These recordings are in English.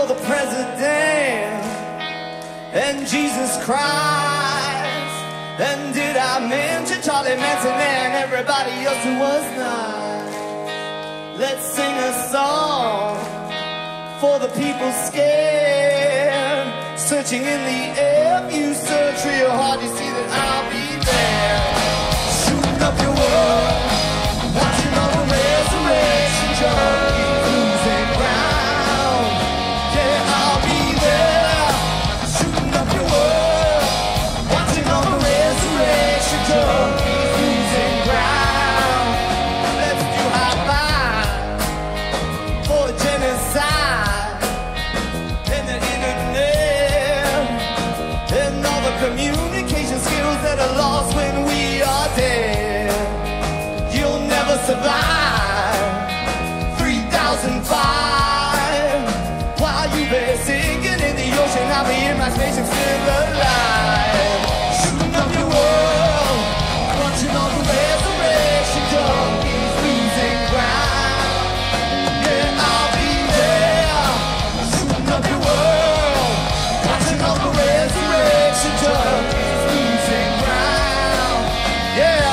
for the president and Jesus Christ. And did I mention Charlie Manson and everybody else who was nice? Let's sing a song for the people scared, searching in the air. If you search real hard, you see that I'll be there, shooting up your world, watching all the resurrection junkies losing ground. Yeah, I'll be there, shooting up your world, watching all the resurrection junkies losing ground. Let's do high five for genocide and the internet and all the communication skills that are lost when we are dead. You'll never survive 3005 while you be sinking in the ocean. I'll be in my spaceship still alive, shooting up your world, watching all the resurrection junkies losing ground. Yeah, I'll be there, shooting up your world, watching all the resurrection junkies losing ground. Yeah.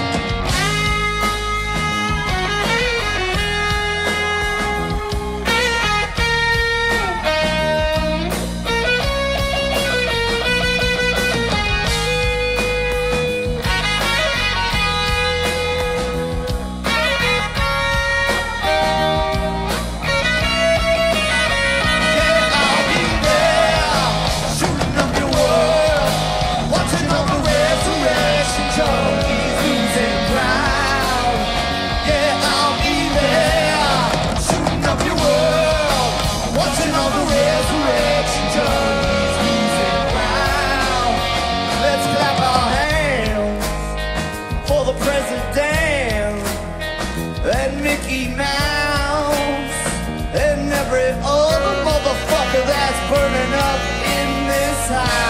And Mickey Mouse and every other motherfucker that's burning up in this house.